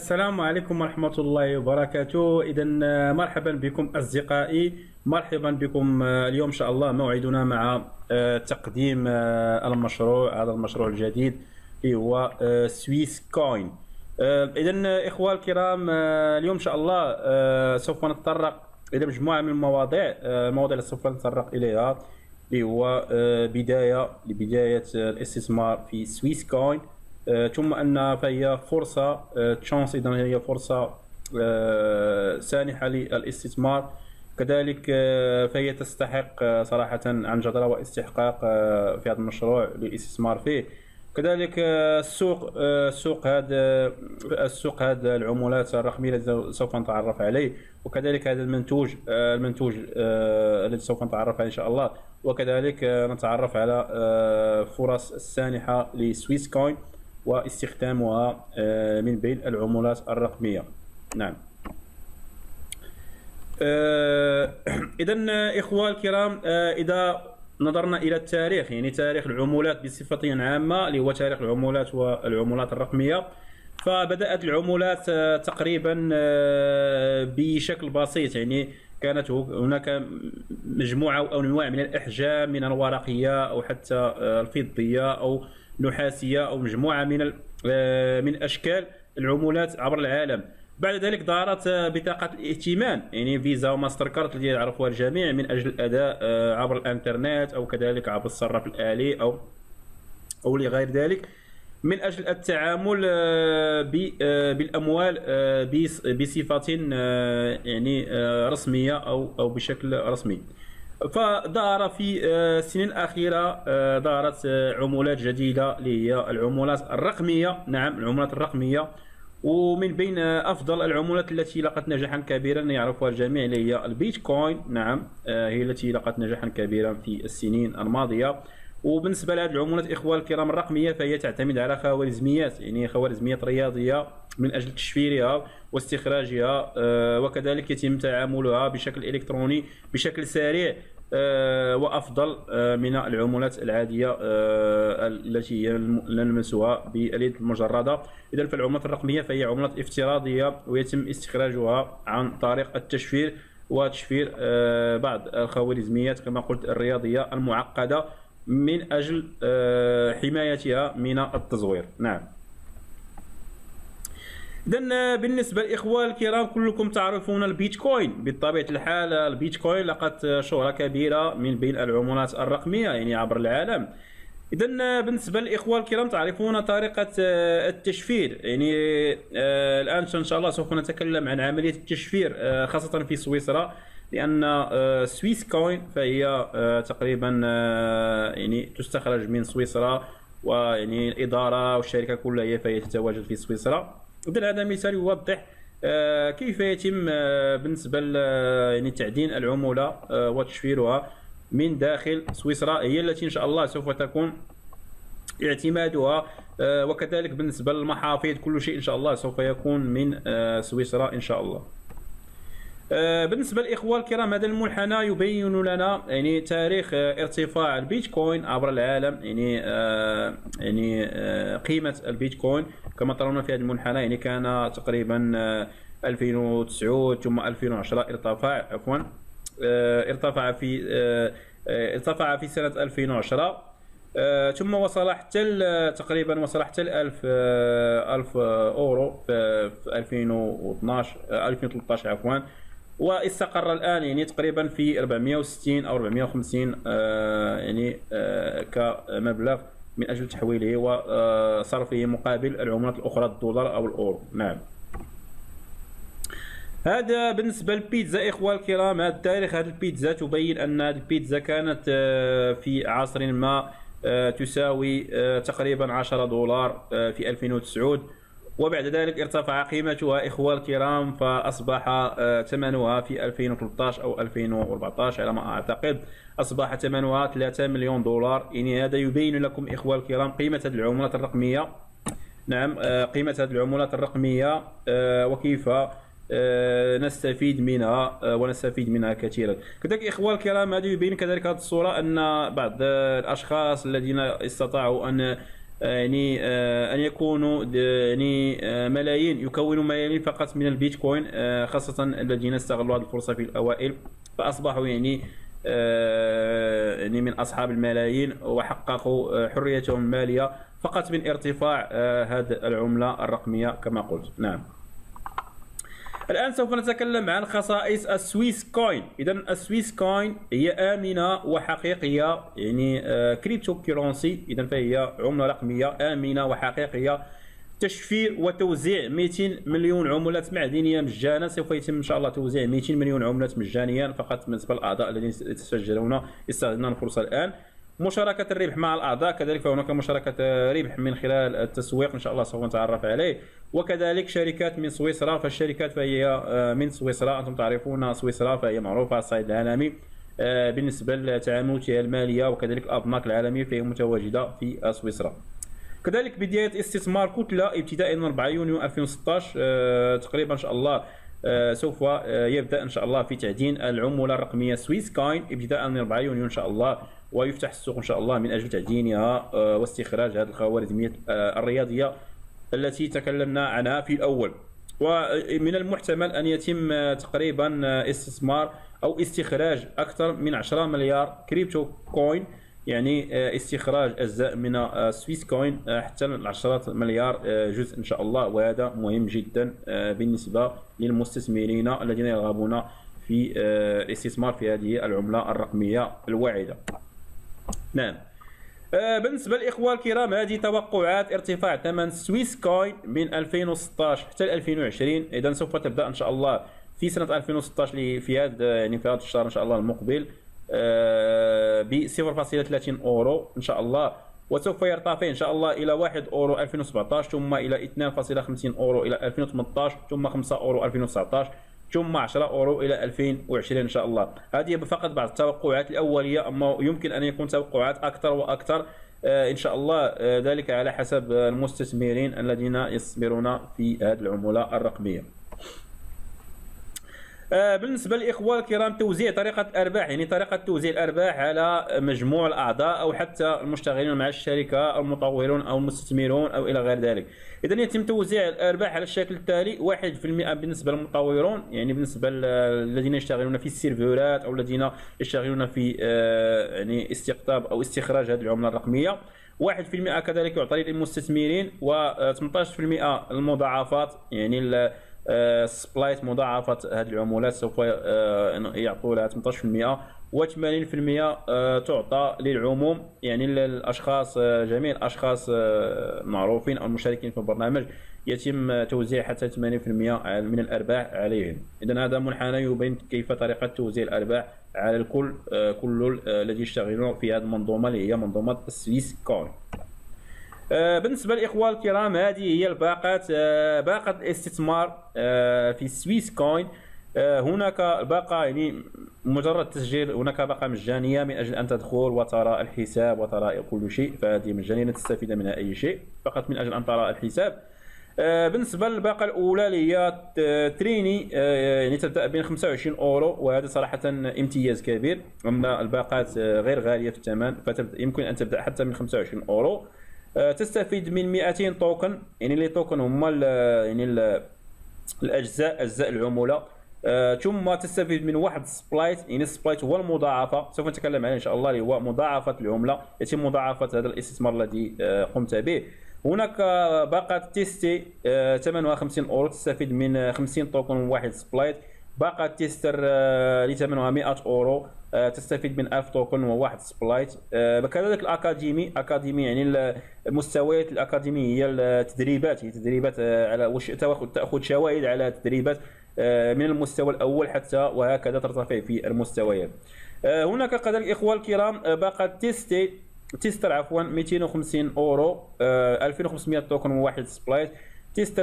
السلام عليكم ورحمة الله وبركاته. إذا مرحبا بكم أصدقائي، مرحبا بكم. اليوم إن شاء الله موعدنا مع تقديم المشروع، هذا المشروع الجديد اللي هو سويس كوين. إذا إخوة الكرام، اليوم إن شاء الله سوف نتطرق إلى مجموعة من المواضيع اللي سوف نتطرق إليها، اللي هو لبداية الاستثمار في سويس كوين، ثم أن فهي فرصة تشانس. إذا هي فرصة سانحة للاستثمار، كذلك فهي تستحق صراحة عن جدارة واستحقاق في هذا المشروع للاستثمار فيه. كذلك السوق هذا العملات الرقمية التي سوف نتعرف عليه، وكذلك هذا المنتوج الذي سوف نتعرف عليه إن شاء الله، وكذلك نتعرف على فرص السانحة لسويس كوين واستخدامها من بين العملات الرقمية. نعم. إذا إخوة الكرام، إذا نظرنا إلى التاريخ، يعني تاريخ العملات بصفة عامة، اللي هو تاريخ العملات والعملات الرقمية، فبدأت العملات تقريبا بشكل بسيط. يعني كانت هناك مجموعة أو أنواع من الأحجام، من الورقية أو حتى الفضية أو نحاسية، أو مجموعة من أشكال العملات عبر العالم. بعد ذلك ظهرت بطاقة الائتمان، يعني فيزا وماستر كارد التي يعرفها الجميع، من أجل الأداء عبر الإنترنت أو كذلك عبر الصراف الآلي أو لغير ذلك، من أجل التعامل بالأموال بصفة يعني رسمية أو بشكل رسمي. فظهر في السنين الأخيرة ظهرت عملات جديدة اللي هي العملات الرقمية. نعم، العملات الرقمية. ومن بين أفضل العملات التي لقت نجاحا كبيرا يعرفها الجميع اللي هي البيتكوين. نعم، هي التي لقت نجاحا كبيرا في السنين الماضية. وبالنسبة لهذه العملات إخوة الكرام الرقمية، فهي تعتمد على خوارزميات، يعني خوارزميات رياضية من أجل تشفيرها واستخراجها، وكذلك يتم تعاملها بشكل إلكتروني بشكل سريع وأفضل من العملات العادية التي نلمسها باليد المجردة. إذا فالعملات الرقمية فهي عملات افتراضية، ويتم استخراجها عن طريق التشفير وتشفير بعض الخوارزميات كما قلت الرياضية المعقدة، من أجل حمايتها من التزوير. نعم. إذن بالنسبة للإخوة الكرام، كلكم تعرفون البيتكوين. بطبيعة الحال البيتكوين لقت شهرة كبيرة من بين العملات الرقمية يعني عبر العالم. إذن بالنسبة للإخوة الكرام، تعرفون طريقة التشفير. يعني الآن إن شاء الله سوف نتكلم عن عملية التشفير خاصة في سويسرا، لأن سويس كوين فهي تقريبا يعني تستخرج من سويسرا، ويعني الإدارة والشركة كلها هي فهي تتواجد في سويسرا. إذن هذا مثال يوضح كيف يتم بالنسبة يعني تعدين العملة وتشفيرها من داخل سويسرا، هي التي إن شاء الله سوف تكون اعتمادها، وكذلك بالنسبة للمحافظ كل شيء إن شاء الله سوف يكون من سويسرا إن شاء الله. بالنسبة للإخوة الكرام، هذا المنحنى يبين لنا يعني تاريخ ارتفاع البيتكوين عبر العالم. يعني قيمة البيتكوين كما ترون في هذا المنحنى، يعني كان تقريبا 2009 ثم 2010 ارتفع في سنة 2010، ثم وصل حتى تقريبا 1000 أورو في 2013 عفوا، واستقر الآن يعني تقريبا في 460 أو 450 يعني كمبلغ من أجل تحويله وصرفه مقابل العملات الأخرى، الدولار أو الأورو. نعم. هذا بالنسبة للبيتزا إخوة الكرام. هذا التاريخ، هذه البيتزا تبين أن هذه البيتزا كانت في عصر ما تساوي تقريبا 10 دولار في 2009، وبعد ذلك ارتفع قيمتها إخوة الكرام، فأصبح ثمنها في 2013 أو 2014 على ما أعتقد أصبح ثمنها 3 مليون دولار. يعني هذا يبين لكم إخوة الكرام قيمة هذه العملات الرقمية. نعم، قيمة هذه العملات الرقمية وكيف نستفيد منها ونستفيد منها كثيرا. كذلك إخوة الكرام، هذا يبين كذلك هذه الصورة أن بعض الأشخاص الذين استطاعوا أن يعني ان يكونوا يعني ملايين، يكونوا ملايين فقط من البيتكوين، خاصه الذين استغلوا هذه الفرصه في الاوائل فاصبحوا يعني يعني من اصحاب الملايين، وحققوا حريتهم الماليه فقط من ارتفاع هذه العمله الرقميه كما قلت. نعم. الآن سوف نتكلم عن خصائص السويس كوين. إذا السويس كوين هي آمنة وحقيقية، يعني كريبتو كيرونسي، إذا فهي عملة رقمية آمنة وحقيقية. تشفير وتوزيع 200 مليون عملات معدنية مجانا. سوف يتم إن شاء الله توزيع 200 مليون عملات مجانيا فقط بالنسبة للأعضاء الذين يتسجلون يستخدمون الفرصة الآن. مشاركة الربح مع الأعضاء، كذلك فهناك مشاركة ربح من خلال التسويق إن شاء الله سوف نتعرف عليه. وكذلك شركات من سويسرا، فالشركات فهي من سويسرا، أنتم تعرفون سويسرا فهي معروفة على الصعيد العالمي بالنسبة لتعاملاتها المالية، وكذلك الأبناك العالمية فهي متواجدة في سويسرا. كذلك بداية استثمار كتلة ابتداء من 4 يونيو 2016 تقريبا إن شاء الله سوف يبدأ إن شاء الله في تعدين العملة الرقمية سويس كوين ابتداء من 4 يونيو إن شاء الله، ويفتح السوق إن شاء الله من أجل تعدينها واستخراج هذه الخوارزميات الرياضية التي تكلمنا عنها في الأول. ومن المحتمل أن يتم تقريبا استثمار أو استخراج أكثر من 10 مليار كريبتو كوين، يعني استخراج أجزاء من سويس كوين حتى 10 مليار جزء إن شاء الله، وهذا مهم جدا بالنسبة للمستثمرين الذين يرغبون في الاستثمار في هذه العملة الرقمية الواعدة. نعم. بالنسبة للإخوة الكرام، هذه توقعات ارتفاع ثمن سويس كوين من 2016 حتى 2020. إذا سوف تبدأ إن شاء الله في سنة 2016 في هذا يعني في هذا الشهر إن شاء الله المقبل ب 0.30 أورو إن شاء الله، وسوف يرتفع إن شاء الله إلى 1 أورو 2017، ثم إلى 2.50 أورو إلى 2018، ثم 5 أورو 2019، ثم 10 أورو إلى 2020 إن شاء الله. هذه فقط بعض التوقعات الأولية، أما يمكن أن يكون توقعات أكثر وأكثر إن شاء الله، ذلك على حسب المستثمرين الذين يستثمرون في هذه العملة الرقمية. بالنسبة للإخوة الكرام، توزيع طريقة الأرباح، يعني طريقة توزيع الأرباح على مجموع الأعضاء أو حتى المشتغلين مع الشركة أو المطورون أو المستثمرون أو إلى غير ذلك. إذا يتم توزيع الأرباح على الشكل التالي: 1% بالنسبة للمطورون، يعني بالنسبة للذين يشتغلون في السيرفرات أو الذين يشتغلون في يعني استقطاب أو استخراج هذه العملة الرقمية. 1% كذلك يعطى للمستثمرين، و18% المضاعفات، يعني سبلايت مضاعفة هذه العملات سوف يعطوا لها 18%، و80% تعطى للعموم، يعني للاشخاص جميع الاشخاص المعروفين او المشاركين في البرنامج يتم توزيع حتى 80% من الارباح عليهم. اذا هذا منحنى يبين كيف طريقه توزيع الارباح على الكل، كل الذي يشتغلون في هذه المنظومه اللي هي منظومه السويس كوين. بالنسبة للإخوة الكرام، هذه هي الباقات، باقة الاستثمار في سويس كوين. هناك باقة يعني مجرد تسجيل، هناك باقة مجانية من أجل أن تدخل وترى الحساب وترى كل شيء، فهذه مجانية لا تستفيد منها أي شيء، فقط من أجل أن ترى الحساب. بالنسبة للباقة الأولى اللي هي تريني، يعني تبدأ بين 25 أورو، وهذا صراحة امتياز كبير. أما الباقات غير غالية في الثمن، فيمكن أن تبدأ حتى من 25 أورو. تستفيد من 200 توكن، يعني لي توكن هما يعني اجزاء العمله. ثم تستفيد من واحد سبلايت، يعني السبلايت هو المضاعفه، سوف نتكلم عليه ان شاء الله، اللي هو مضاعفه العمله، يتم مضاعفه هذا الاستثمار الذي قمت به. هناك باقه تيستي ثمنها 50 اورو، تستفيد من 50 توكن وواحد سبلايت. باقه تيستر اللي ثمنها 100 اورو، تستفيد من 1000 توكن وواحد سبلايت. كذلك الاكاديمي، يعني المستويات الاكاديميه هي التدريبات، هي تدريبات على واش تاخذ شواهد على تدريبات من المستوى الاول حتى وهكذا ترتفع في المستويات. هناك كذلك اخوة الكرام باقه تيستر 250 اورو، 2500 توكن وواحد سبلايت. تيستر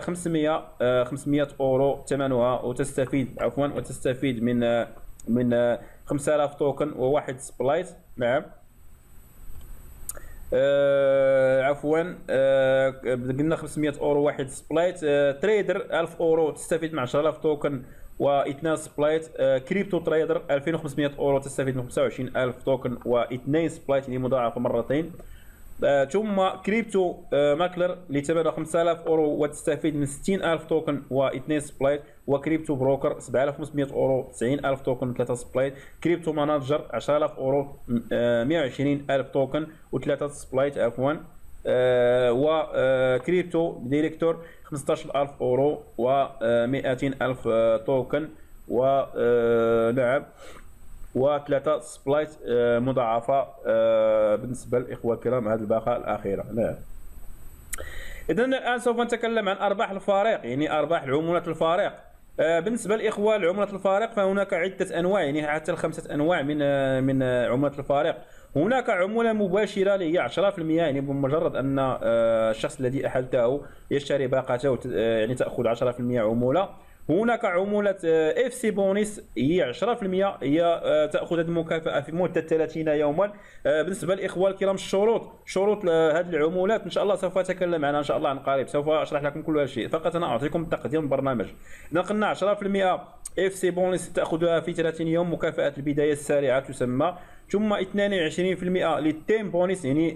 500 اورو ثمنها، وتستفيد من 5000 توكن وواحد سبلايت. نعم. قلنا 500 اورو واحد سبلايت. تريدر 1000 اورو، تستفيد من 10000 توكن واثنين سبلايت. كريبتو تريدر 2500 اورو، تستفيد من 25000 توكن واثنين سبلايت، اللي مضاعفه مرتين. ثم كريبتو ماكلر لثمنها 5000 اورو وتستفيد من 60000 توكن و2 سبلايت. وكريبتو بروكر 7500 اورو 90000 توكن 3 سبلايت. كريبتو مانجر 10000 اورو 120000 توكن و3 سبلايت عفوا. وكريبتو ديريكتور 15000 اورو و200000 توكن ونعم وثلاثة سبلايت مضاعفة بالنسبة للإخوة الكرام هذه الباقة الأخيرة. نعم. إذا الآن سوف نتكلم عن أرباح الفريق، يعني أرباح العمولات الفريق. بالنسبة للإخوة العمولات الفريق فهناك عدة أنواع، يعني حتى 5 أنواع من عمولات الفريق. هناك عمولة مباشرة اللي هي 10%، يعني بمجرد أن الشخص الذي أحلته يشتري باقته يعني تأخذ 10% عمولة. هناك عمولة اف سي بونيس هي 10%، هي تأخذ هذه المكافأة في مدة 30 يوما. بالنسبة للإخوة الكرام شروط هذه العمولات إن شاء الله سوف أتكلم عنها إن شاء الله عن قريب، سوف أشرح لكم كل شيء، فقط أنا أعطيكم تقديم البرنامج. إذا قلنا 10% اف سي بونيس تأخذها في 30 يوم، مكافأة البداية السريعة تسمى. ثم 22% للتيم بونيس، يعني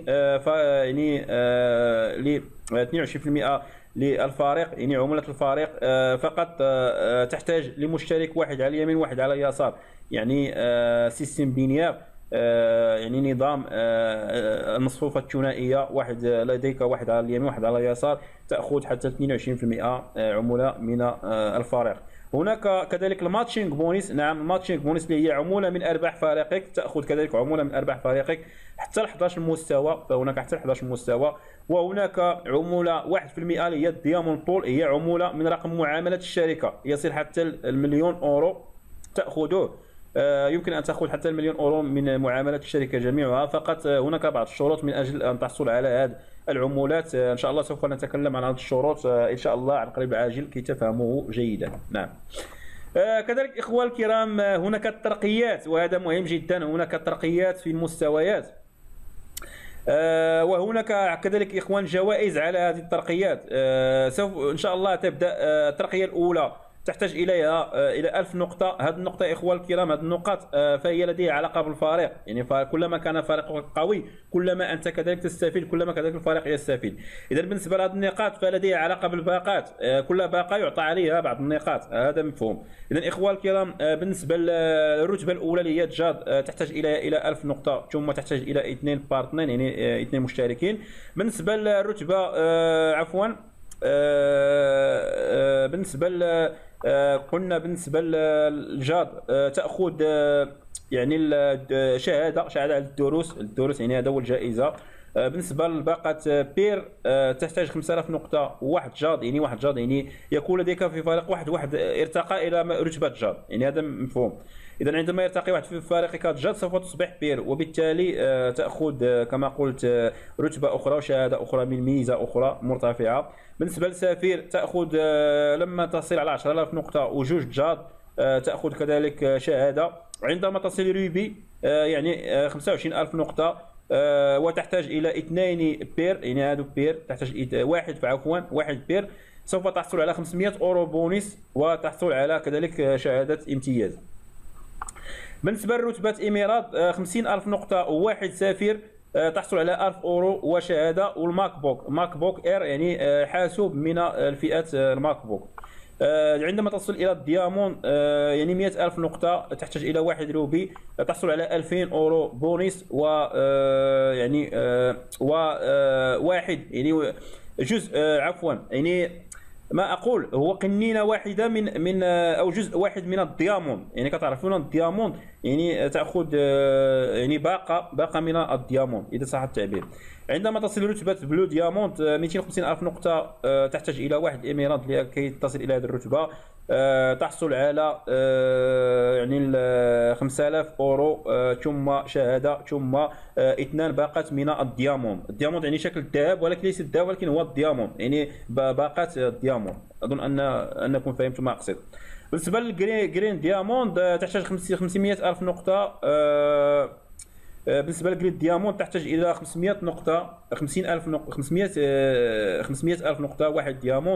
ل 22% للفريق، يعني عمولة الفريق فقط تحتاج لمشترك واحد على اليمين واحد على اليسار، يعني سيستم بينير، يعني نظام المصفوفة الثنائية، واحد لديك واحد على اليمين واحد على اليسار، تأخذ حتى 22% عمولة من الفريق. هناك كذلك الماتشينج بونيس. نعم، الماتشينج بونيس اللي هي عمولة من أرباح فريقك، تأخذ كذلك عمولة من أرباح فريقك حتى 11 مستوى، فهناك حتى 11 مستوى. وهناك عمولة 1% اللي هي الديامون بول، هي عمولة من رقم معاملة الشركة يصل حتى المليون أورو تأخذه. يمكن أن تأخذ حتى المليون أورو من معاملات الشركة جميعها، فقط هناك بعض الشروط من أجل أن تحصل على هذه العمولات. إن شاء الله سوف نتكلم عن هذه الشروط إن شاء الله عن قريب عاجل كي تفهموه جيدا. نعم. كذلك إخوة الكرام هناك الترقيات، وهذا مهم جدا. هناك ترقيات في المستويات، وهناك كذلك إخوان جوائز على هذه الترقيات. سوف إن شاء الله تبدأ الترقية الأولى تحتاج إلى 1000 نقطة. هذه النقطة إخوة الكرام، هذه النقاط فهي لديها علاقة بالفريق، يعني كلما كان فريقك قوي كلما أنت كذلك تستفيد، كلما كذلك الفريق يستفيد. إذا بالنسبة لهذه النقاط فلديها علاقة بالباقات، كل باقة يعطى عليها بعض النقاط، هذا مفهوم. إذا إخوة الكرام بالنسبة للرتبة الأولى اللي هي جاد تحتاج إلى 1000 نقطة، ثم تحتاج إلى 2 بارتنر، يعني 2 مشتركين. بالنسبة للرتبة عفوا بالنسبة قلنا بالنسبة للجاد تأخذ يعني شهادة على الدروس، يعني هذا هو الجائزة. بالنسبة لباقة بير تحتاج 5000 نقطة وواحد جاد، يعني يكون لديك في فريق واحد ارتقى إلى رتبة جاد، يعني هذا مفهوم. إذا عندما يرتقي واحد في فريقك جاد سوف تصبح بير، وبالتالي تأخذ كما قلت رتبة أخرى وشهادة أخرى من ميزة أخرى مرتفعة. بالنسبة للسفير تأخذ لما تصل على 10000 نقطة وجوج جاد تأخذ كذلك شهادة. عندما تصل روبي يعني 25000 نقطة وتحتاج إلى 2 بير، يعني هذا بير تحتاج واحد بير، سوف تحصل على 500 أورو بونيس وتحصل على كذلك شهادة امتياز. بالنسبة لرتبة إميرات 50000 نقطة وواحد سفير تحصل على 1000 أورو وشهادة. والماك بوك إير يعني حاسوب من الفئة الماك بوك. عندما تصل إلى الديامون يعني 100000 نقطة تحتاج إلى 1 روبي، تحصل على 2000 أورو بونيس و يعني واحد يعني جزء عفوا، يعني ما اقول هو قنينه واحده من او جزء واحد من الديامون، يعني كتعرفون الديامون يعني تاخذ يعني باقه من الديامون اذا صح التعبير. عندما تصل رتبه بلو دياموند 250000 نقطه تحتاج الى 1 ايميرات لكي تصل الى هذه الرتبه. تحصل على يعني 5000 أورو ثم شهادة ثم 2 باقات من الدياموند. الدياموند يعني شكل الذهب ولكن ليس الذهب ولكن هو الدياموند، يعني باقات الدياموند. أظن أنكم فهمتم ما أقصد. بالنسبة للجرين دياموند تحتاج 500000 نقطة. بالنسبة للجرين دياموند تحتاج إلى 500 نقطة، 50000 نقطة 500000 نقطة واحد دياموند.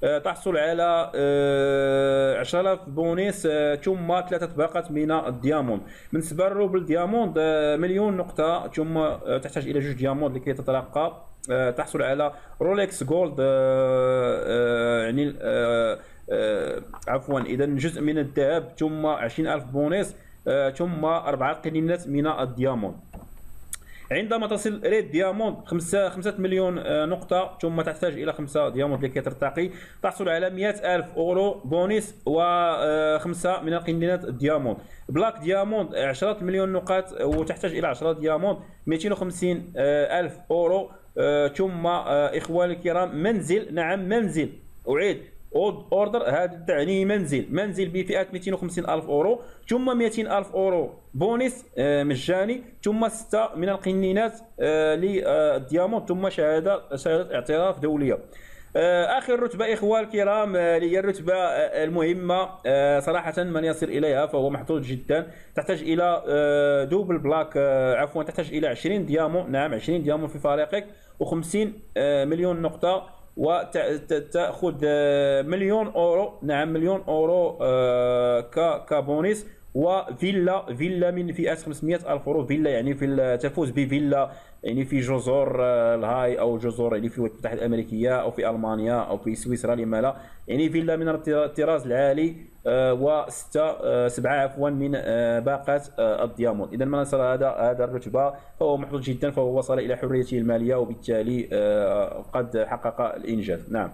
تحصل على 10,000 بونيس ثم 3 باقات من الدياموند. بالنسبه للروبل دياموند 1,000,000 نقطه ثم تحتاج الى 2 دياموند لكي تتلقى. تحصل على رولكس جولد يعني عفوا اذا جزء من الذهب ثم 20,000 بونيس ثم 4 قنينات من الدياموند. عندما تصل ريد دياموند 5 مليون نقطة ثم تحتاج إلى 5 دياموند لكي ترتقي. تحصل على 100,000 أورو بونيس و5 من القنينات الدياموند. بلاك دياموند 10 مليون نقاط وتحتاج إلى 10 دياموند 250,000 أورو ثم إخواني الكرام منزل، نعم منزل، أعيد اوردر، هذا تعني منزل بفئه 250,000 اورو ثم 200,000 اورو بونيس مجاني ثم 6 من القنينات للدياموند ثم شهاده اعتراف دوليه. اخر رتبه اخوان الكرام هي الرتبه المهمه صراحه، من يصل اليها فهو محظوظ جدا. تحتاج الى دوبل بلاك، عفوا تحتاج الى 20 دياموند، نعم 20 دياموند في فريقك و50 مليون نقطه وتأخذ 1,000,000 أورو، نعم 1,000,000 أورو كبونيس وفيلا من فئة 500,000 أورو. فيلا يعني تفوز بفيلا يعني في جزر الهاي أو جزر يعني في الولايات المتحدة الأمريكية أو في ألمانيا أو في سويسرا، لما لا، يعني فيلا من الطراز العالي سبعة عفوا من باقات الدياموند. إذا من وصل هذا الرتبة فهو محظوظ جدا، فهو وصل إلى حريته المالية وبالتالي قد حقق الإنجاز. نعم.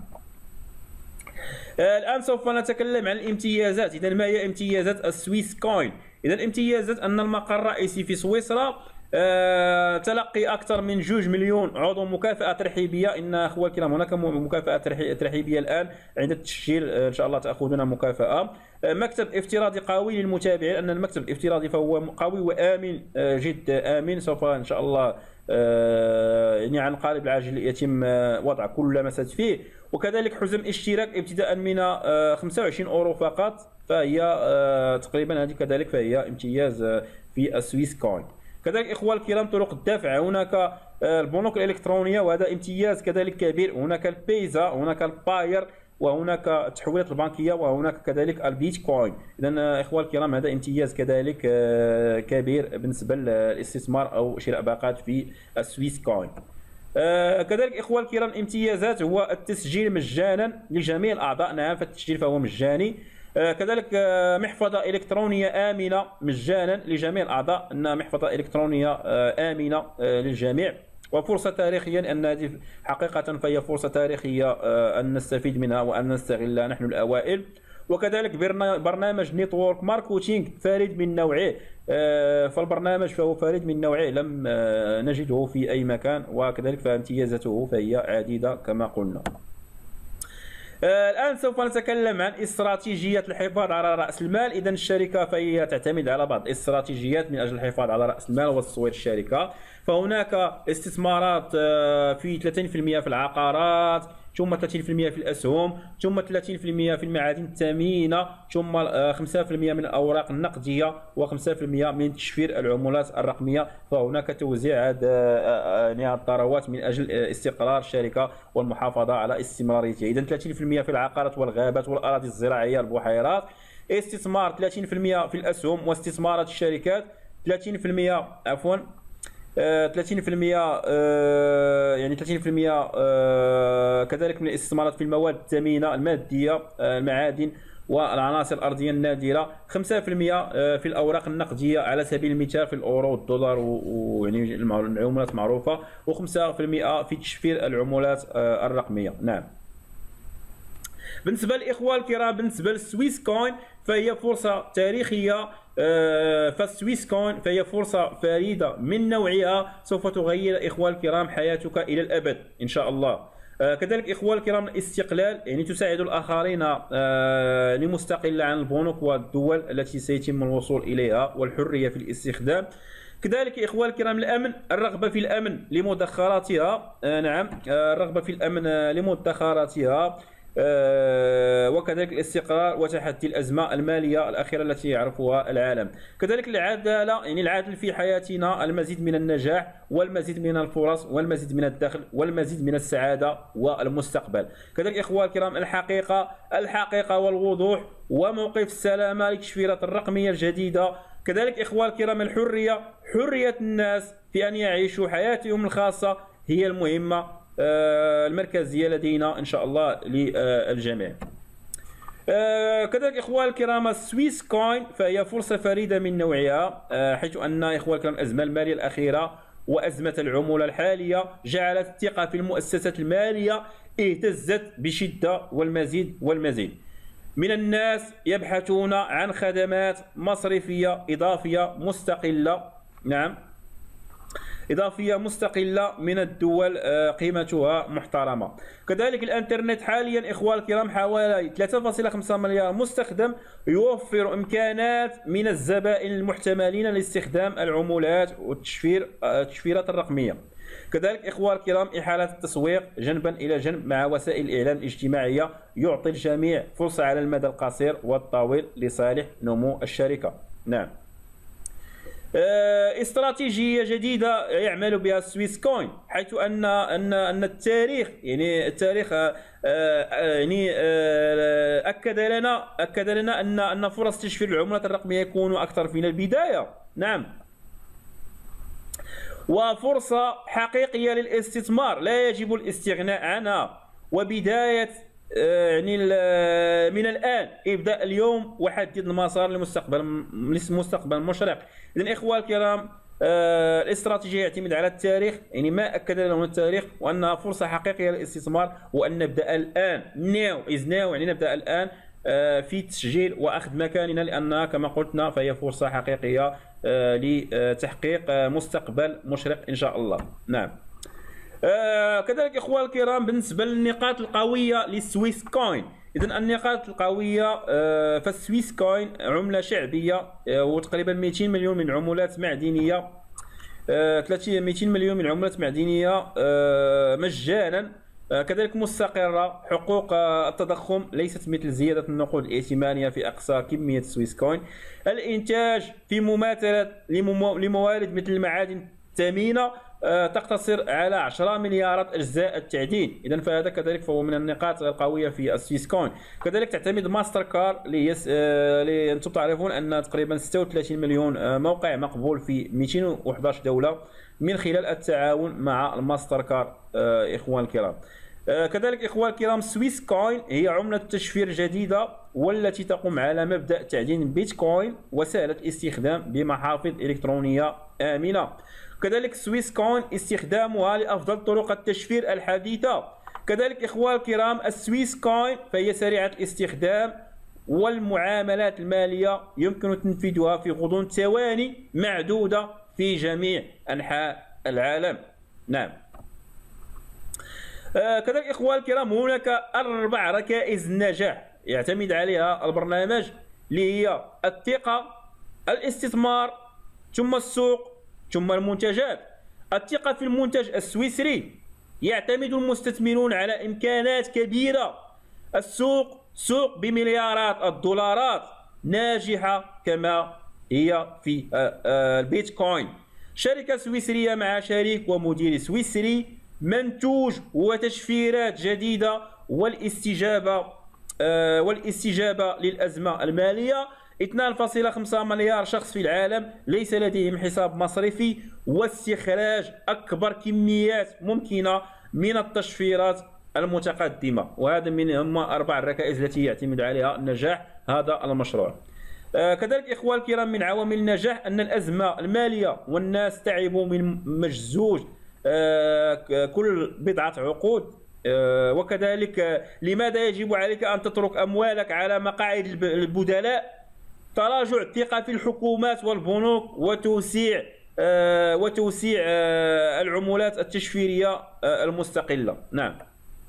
الآن سوف نتكلم عن الامتيازات. إذا ما هي امتيازات السويس كوين؟ إذا امتيازات أن المقر الرئيسي في سويسرا تلقي أكثر من 2 مليون عضو مكافأة ترحيبية. إن أخوة الكرام هناك مكافأة ترحيبية الآن عند التسجيل، إن شاء الله تأخذون مكافأة. مكتب افتراضي قوي للمتابعين، أن المكتب الافتراضي فهو قوي وآمن، جد آمن. سوف إن شاء الله يعني عن قريب العاجل يتم وضع كل لمسات فيه. وكذلك حزم اشتراك ابتداء من 25 أورو فقط، فهي تقريبا هذه كذلك فهي امتياز في السويس كوين. كذلك إخوان الكرام طرق الدفع، هناك البنوك الإلكترونية وهذا امتياز كذلك كبير، هناك البيزا، هناك الباير، وهناك التحويلات البنكية، وهناك كذلك البيتكوين. إذا إخوان الكرام هذا امتياز كذلك كبير بالنسبة للاستثمار أو شراء باقات في السويس كوين. كذلك إخوان الكرام امتيازات هو التسجيل مجانا لجميع الأعضاء، نعم فالتسجيل فهو مجاني. كذلك محفظة إلكترونية آمنة مجانا لجميع الأعضاء، أنها محفظة إلكترونية آمنة للجميع. وفرصة تاريخية، لأن هذه حقيقة فهي فرصة تاريخية أن نستفيد منها وأن نستغلها نحن الأوائل. وكذلك برنامج نيتورك ماركتينغ فريد من نوعه، فالبرنامج فهو فريد من نوعه لم نجده في أي مكان، وكذلك فامتيازاته فهي عديدة كما قلنا. الآن سوف نتكلم عن استراتيجية الحفاظ على رأس المال. إذا الشركة فهي تعتمد على بعض الاستراتيجيات من أجل الحفاظ على رأس المال وتصوير الشركة. فهناك استثمارات في 30% في العقارات، ثم 30% في الأسهم، ثم 30% في المعادن الثمينة، ثم 5% من الأوراق النقدية، و5% من تشفير العملات الرقمية. فهناك توزيع هذه الثروات من أجل استقرار الشركة والمحافظة على استمراريتها. إذا 30% في العقارات والغابات والأراضي الزراعية البحيرات، استثمار 30% في الأسهم واستثمارات الشركات، 30% عفوا 30% يعني 30% كذلك من الاستثمارات في المواد الثمينة المادية، المعادن والعناصر الأرضية النادرة، 5% في الأوراق النقدية على سبيل المثال في الأورو والدولار ويعني العملات معروفة، و5% في تشفير العملات الرقمية. نعم. بالنسبة للإخوان الكرام، بالنسبة للسويس كوين فهي فرصة تاريخية، فالسويس كوين فهي فرصة فريدة من نوعها سوف تغير إخوان الكرام حياتك إلى الأبد إن شاء الله. كذلك إخوان الكرام الاستقلال، يعني تساعد الآخرين لمستقلة عن البنوك والدول التي سيتم الوصول إليها، والحرية في الاستخدام. كذلك إخوان الكرام الأمن، الرغبة في الأمن لمدخراتها، نعم الرغبة في الأمن لمدخراتها. وكذلك الاستقرار وتحدي الأزمة المالية الأخيرة التي يعرفها العالم. كذلك العدالة، يعني العدل في حياتنا، المزيد من النجاح والمزيد من الفرص والمزيد من الدخل والمزيد من السعادة والمستقبل. كذلك إخوة الكرام الحقيقة والوضوح وموقف السلامة للتشفيرات الرقمية الجديدة. كذلك إخوة الكرام حرية الناس في أن يعيشوا حياتهم الخاصة هي المهمة المركزية لدينا إن شاء الله للجميع. كذلك إخوة الكرام السويس كوين فهي فرصة فريدة من نوعها، حيث أن إخوة الكرام الأزمة المالية الأخيرة وأزمة العمولة الحالية جعلت الثقة في المؤسسات المالية اهتزت بشدة، والمزيد من الناس يبحثون عن خدمات مصرفية إضافية مستقلة من الدول قيمتها محترمة. كذلك الإنترنت حاليا إخوة الكرام حوالي 3.5 مليار مستخدم، يوفر إمكانات من الزبائن المحتملين لاستخدام العملات والتشفيرات الرقمية. كذلك إخوة الكرام إحالة التسويق جنبا إلى جنب مع وسائل الإعلام الاجتماعية يعطي الجميع فرصة على المدى القصير والطويل لصالح نمو الشركة. نعم. استراتيجية جديدة يعمل بها السويس كوين، حيث أن التاريخ أكد لنا أن فرص تشفير العملات الرقمية يكون أكثر من البداية. نعم. وفرصة حقيقية للاستثمار لا يجب الاستغناء عنها، وبداية من الآن ابدأ اليوم وحدد المسار لمستقبل مشرق. إذن إخوة الكرام الاستراتيجية يعتمد على التاريخ، يعني ما أكد لنا التاريخ، وأنها فرصة حقيقية للاستثمار، وأن نبدأ الآن يعني نبدأ الآن في تسجيل وأخذ مكاننا، لأنها كما قلنا فهي فرصة حقيقية لتحقيق مستقبل مشرق إن شاء الله. نعم. كذلك إخوة الكرام بالنسبة للنقاط القوية للسويس كوين، إذن النقاط القوية فالسويس كوين عملة شعبية وتقريبا 200 مليون من عملات معدنية، 200 مليون من عملات معدنية مجانا. كذلك مستقرة، حقوق التضخم ليست مثل زيادة النقود الائتمانية في أقصى كمية سويس كوين. الإنتاج في مماثلة لموارد مثل المعادن الثمينة تقتصر على 10 مليارات أجزاء التعدين. إذن فهذا كذلك فهو من النقاط القوية في السويس كوين. كذلك تعتمد ماستر كار اللي أنتم تعرفون أن تقريبا 36 مليون موقع مقبول في 211 دولة من خلال التعاون مع الماستر كار. إخوان الكرام كذلك إخوان الكرام سويس كوين هي عملة تشفير جديدة والتي تقوم على مبدأ تعدين بيتكوين وسهلة الاستخدام بمحافظ إلكترونية آمنة. كذلك سويس كوين استخدامها لأفضل طرق التشفير الحديثة. كذلك إخوان الكرام السويس كوين فهي سريعة الاستخدام، والمعاملات المالية يمكن تنفيذها في غضون ثواني معدودة في جميع أنحاء العالم. نعم. كذلك إخوان الكرام هناك 4 ركائز النجاح يعتمد عليها البرنامج، اللي هي الثقة، الاستثمار، ثم السوق، ثم المنتجات. الثقة في المنتج السويسري، يعتمد المستثمرون على إمكانات كبيرة. السوق سوق بمليارات الدولارات ناجحة كما هي في البيتكوين. شركة سويسرية مع شريك ومدير سويسري، منتوج وتشفيرات جديدة، والاستجابة للأزمة المالية. 2.5 مليار شخص في العالم ليس لديهم حساب مصرفي، واستخراج أكبر كميات ممكنة من التشفيرات المتقدمة، وهذا هم 4 الركائز التي يعتمد عليها نجاح هذا المشروع. كذلك إخوان الكرام من عوامل النجاح أن الأزمة المالية والناس تعبوا من مجزوج كل بضعة عقود. وكذلك لماذا يجب عليك أن تترك أموالك على مقاعد البدلاء؟ تراجع الثقة في الحكومات والبنوك، وتوسيع العملات التشفيرية المستقلة. نعم.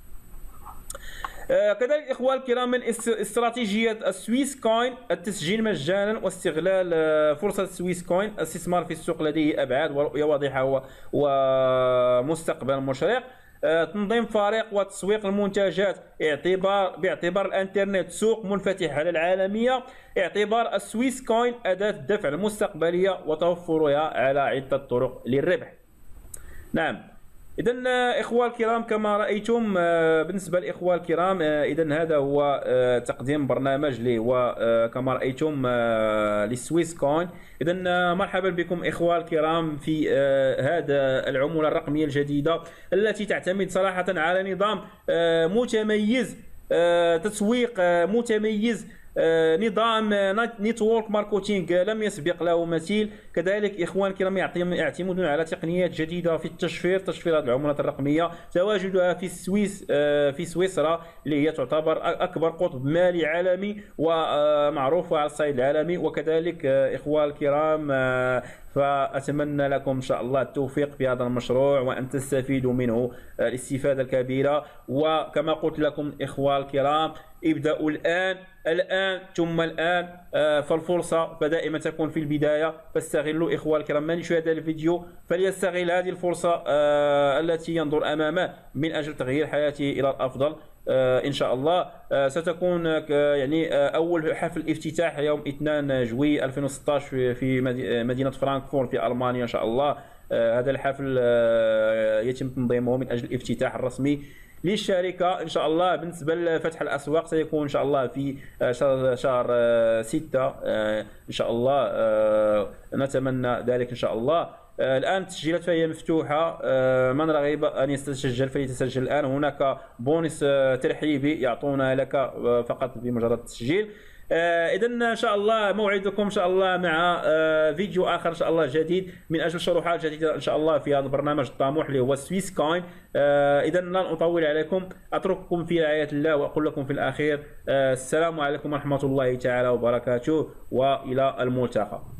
كذلك إخوان الكرام من استراتيجية السويس كوين التسجيل مجانا واستغلال فرصة السويس كوين. الاستثمار في السوق لديه أبعاد ورؤية واضحة ومستقبل مشرق. تنظيم فريق وتسويق المنتجات، باعتبار الانترنت سوق منفتح على العالمية، اعتبار السويس كوين أداة الدفع المستقبلية وتوفرها على عدة طرق للربح. نعم، إذا إخوة الكرام كما رأيتم، بالنسبة للإخوة الكرام إذا هذا هو تقديم برنامج اللي هو كما رأيتم للسويس كوين. إذا مرحبا بكم إخوة الكرام في هذا العملة الرقمية الجديدة التي تعتمد صراحة على نظام متميز، تسويق متميز، نظام نيتورك ماركتينغ لم يسبق له مثيل. كذلك اخوان الكرام يعتمدون على تقنيات جديده في تشفير هذه العملات الرقميه، تواجدها في السويس، في سويسرا اللي هي تعتبر اكبر قطب مالي عالمي ومعروفه على الصعيد العالمي. وكذلك اخوان الكرام فأتمنى لكم إن شاء الله التوفيق في هذا المشروع وأن تستفيدوا منه الاستفادة الكبيرة. وكما قلت لكم إخوة الكرام، ابدأوا الآن ثم الآن، فالفرصة فدائما تكون في البداية. فاستغلوا إخوة الكرام، من يشاهد هذا الفيديو فليستغل هذه الفرصة التي ينظر أمامه من أجل تغيير حياته إلى الأفضل. إن شاء الله ستكون يعني أول حفل افتتاح يوم 2 جوي 2016 في مدينة فرانكفورت في ألمانيا إن شاء الله. هذا الحفل يتم تنظيمه من أجل الافتتاح الرسمي للشركة إن شاء الله. بالنسبة لفتح الأسواق سيكون إن شاء الله في شهر 6 إن شاء الله، نتمنى ذلك إن شاء الله. الآن التسجيلات فهي مفتوحة، من رغب أن يتسجل فليتسجل الآن. هناك بونس ترحيبي يعطونا لك فقط بمجرد التسجيل. إذا إن شاء الله موعدكم إن شاء الله مع فيديو آخر إن شاء الله جديد من أجل شروحات جديدة إن شاء الله في هذا البرنامج الطموح اللي هو سويس كوين. إذا لن أطول عليكم، أترككم في رعاية الله وأقول لكم في الأخير السلام عليكم ورحمة الله تعالى وبركاته، وإلى الملتقى.